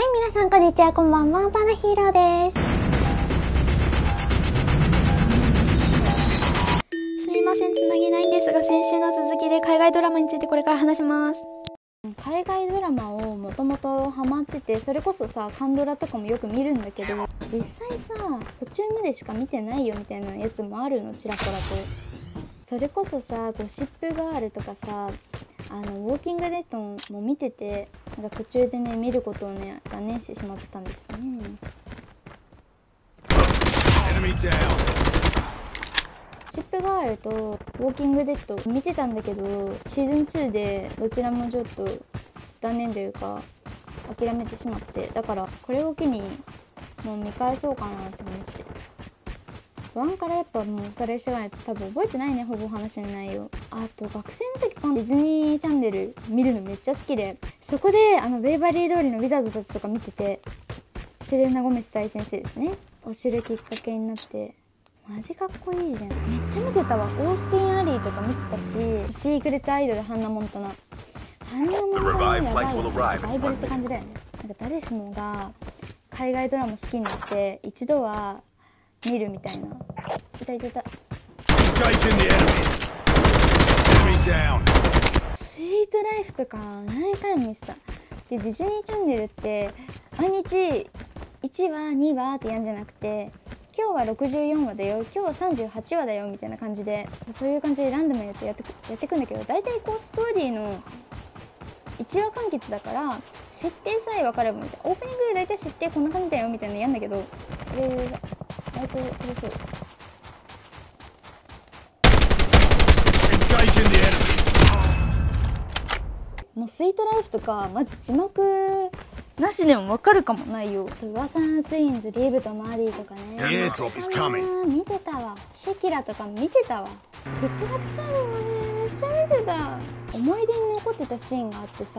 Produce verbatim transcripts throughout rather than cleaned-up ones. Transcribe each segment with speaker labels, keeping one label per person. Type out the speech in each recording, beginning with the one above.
Speaker 1: い、皆さんこんにちは、こんばんは、バナヒーローです。すみません、つなぎないんですが、先週の続きで海外ドラマについてこれから話します。海外ドラマをもともとハマってて、それこそさ、カンドラとかもよく見るんだけど、実際さ、途中までしか見てないよみたいなやつもあるの、ちらほらと。それこそさ、ゴシップガールとかさ、あのウォーキングデッドも見てて、なんか途中でね見ることをね断念してしまってたんですね。ゴシップガールとウォーキングデッド見てたんだけど、シーズンツーでどちらもちょっと断念というか諦めてしまって、だからこれを機にもう見返そうかなと思って。ワンからやっぱもうおさらいしていかないと多分覚えてないね、ほぼ話の内容。あと学生の時ディズニーチャンネル見るのめっちゃ好きで、そこであのベイバリー通りのウィザードたちとか見てて、セレーナ・ゴメス大先生ですねを知るきっかけになって、マジかっこいいじゃん。めっちゃ見てたわ。オースティン・アリーとか見てたし、シークレットアイドルハンナ・モンタナハンナ・モンタナやばいよね。バイブルって感じだよね。なんか誰しもが海外ドラマ好きになって一度は見るみたいな。いたいたいた。スイートライフとか何回も見てた。でディズニーチャンネルって毎日いちわにわってやんじゃなくて、今日はろくじゅうよんわだよ、今日はさんじゅうはちわだよみたいな感じで、そういう感じでランダムにやってやってやってくんだけど、大体こうストーリーのいちわ完結だから設定さえ分かればみたいな。オープニングで大体設定こんな感じだよみたいなのやんだけど、えー、あいつ面白い。もうスイートライフとかマジ字幕なしでも分かるかも内容。噂のツインズ、リブとマディとかね、見てたわ。シェキラとか見てたわ。グッドラックチャーリーもねめっちゃ見てた。思い出に残ってたシーンがあってさ、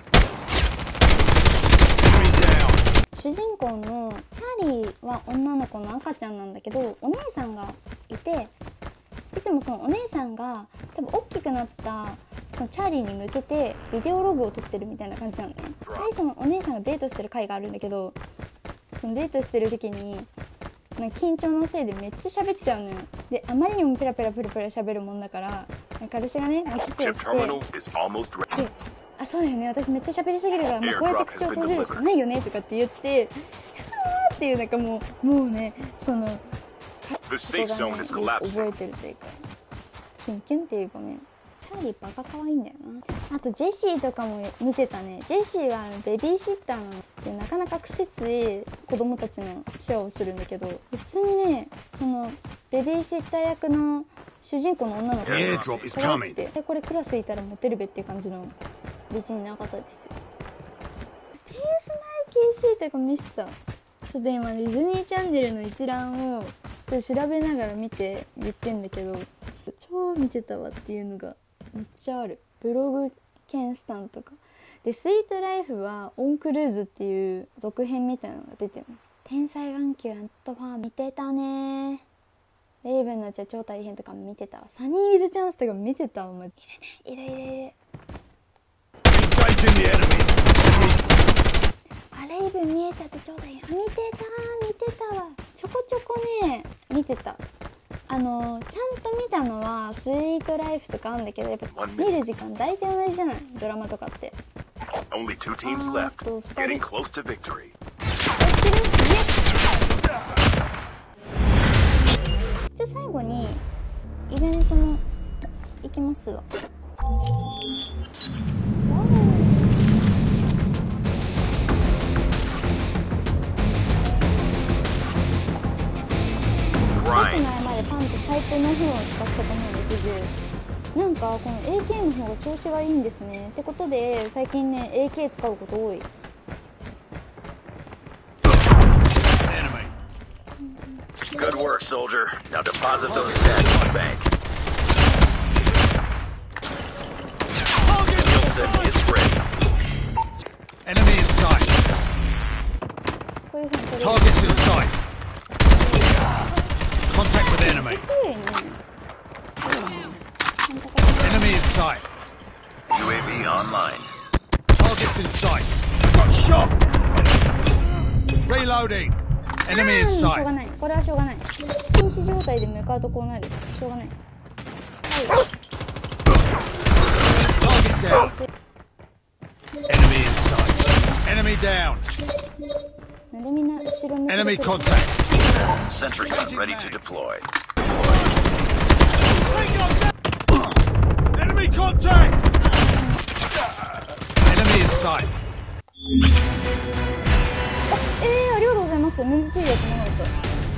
Speaker 1: 主人公のチャーリーは女の子の赤ちゃんなんだけど、お姉さんがいて、いつもそのお姉さんが多分大きくなったそのチャーリーに向けてビデオログを撮ってるみたいな感じなのね。でそのお姉さんがデートしてる回があるんだけど、そのデートしてる時になんか緊張のせいでめっちゃ喋っちゃうのよ。であまりにもペラペラペラペラ喋るもんだから、彼氏がねキスをして、であそうだよね、私めっちゃ喋りすぎるからもうこうやって口を閉じるしかないよねとかって言ってあーっていうなんかもうもうねそのことがね覚えてるというか、キュンキュンっていう場面。チャーリーバカ可愛いんだよな。あとジェシーとかも見てたね。ジェシーはベビーシッターなので、なかなか癖つい子供たちの世話をするんだけど、普通にねそのベビーシッター役の主人公の女の子が可愛くて、これクラスいたらモテるべっていう感じの美人な方ですよ。ティースマイキーシーとか見せた。ちょっと今ディズニーチャンネルの一覧をちょっと調べながら見て言ってんだけど、超見てたわっていうのがめっちゃある。ブログ兼スタンとかで、スイートライフはオンクルーズっていう続編みたいなのが出てます。天才眼球アントファー見てたね。レイブンのうちは超大変とか見てたわ。サニーウィズチャンスとか見てたわ。マジいるね、いるいるいる。あ、レイブン見えちゃって超大変。見てた見てたわ。ちょこちょこね見てた。あのちゃんと見たのはスイートライフとかあるんだけど、やっぱ見る時間大体同じじゃない、ドラマとかって。あとふたりじゃあ最後にイベントの行きますわ。少し前までパンとタイプの方を使ってたと思うんですけど、なんかこの エーケー の方が調子がいいんですね。ってことで最近ね エーケー 使うこと多い。
Speaker 2: Good work, soldier. Now deposit those stats in the bank. Skill set is ready.
Speaker 3: Enemy in sight. Targets in sight. Contact with enemy. Enemy in sight.
Speaker 2: U A V online.
Speaker 3: Targets in sight. Got shot. Reloading.
Speaker 1: あ
Speaker 3: Enemy
Speaker 1: ー
Speaker 3: in
Speaker 1: しょうが
Speaker 3: sight.
Speaker 1: ない、これはしょうがない。禁止状態で向かうとこうなる、しょうがない。はい、
Speaker 3: Target down. Enemy in sight. Enemy down.
Speaker 1: なんでみんな後ろ向いて
Speaker 3: Enemy
Speaker 1: くる
Speaker 3: contact.
Speaker 2: Sentry gun ready to deploy.
Speaker 3: Enemy contact. Enemy in sight.
Speaker 1: えー、ありがとうございます。メモピーやってなかった。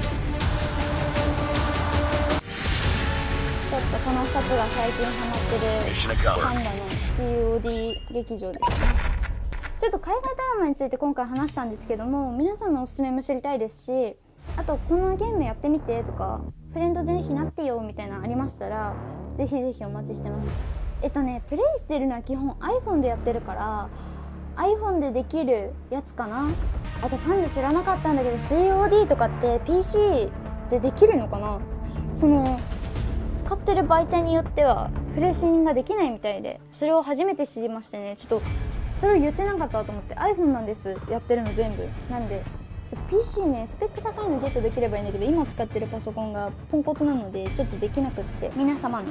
Speaker 1: ちょっとこのふたつが最近ハマってる
Speaker 2: Mission
Speaker 1: パン
Speaker 2: accomplished.
Speaker 1: ダの シーオーディー 劇場ですね。ちょっと海外ドラマについて今回話したんですけども、皆さんのおすすめも知りたいですし、あとこのゲームやってみてとか、フレンドぜひなってよみたいなのありましたら、ぜひぜひお待ちしてます。えっとねプレイしてるのは基本 iPhone でやってるから iPhone でできるやつかな。あとパンダ知らなかったんだけど シーオーディー とかって ピーシー でできるのかな。その使ってる媒体によってはプレイシーンができないみたいで、それを初めて知りましてね、ちょっとそれを言ってなかったと思って。 iPhone なんですやってるの全部なんで、ちょっと ピーシー ねスペック高いのゲットできればいいんだけど、今使ってるパソコンがポンコツなのでちょっとできなくって、皆様の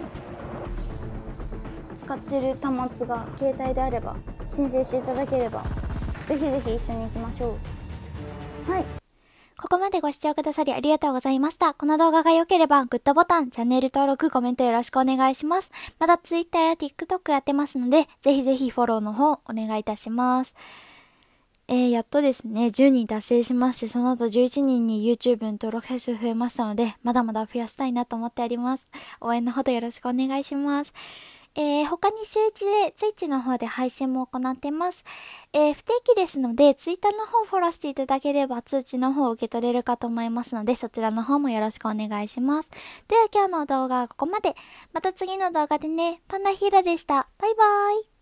Speaker 1: 使ってる端末が携帯であれば申請していただければ、ぜひぜひ一緒に行きましょう。はい、
Speaker 4: ここまでご視聴くださりありがとうございました。この動画が良ければグッドボタン、チャンネル登録、コメントよろしくお願いします。また Twitter や TikTok やってますので、ぜひぜひフォローの方お願いいたします。えー、やっとですね、じゅうにん達成しまして、その後じゅういちにんに YouTube の登録者数増えましたので、まだまだ増やしたいなと思っております。応援のほどよろしくお願いします。えー、他に週いちで Twitch の方で配信も行ってます。えー、不定期ですので Twitter の方フォローしていただければ通知の方を受け取れるかと思いますので、そちらの方もよろしくお願いします。では今日の動画はここまで。また次の動画でね。パンダヒーラでした。バイバーイ。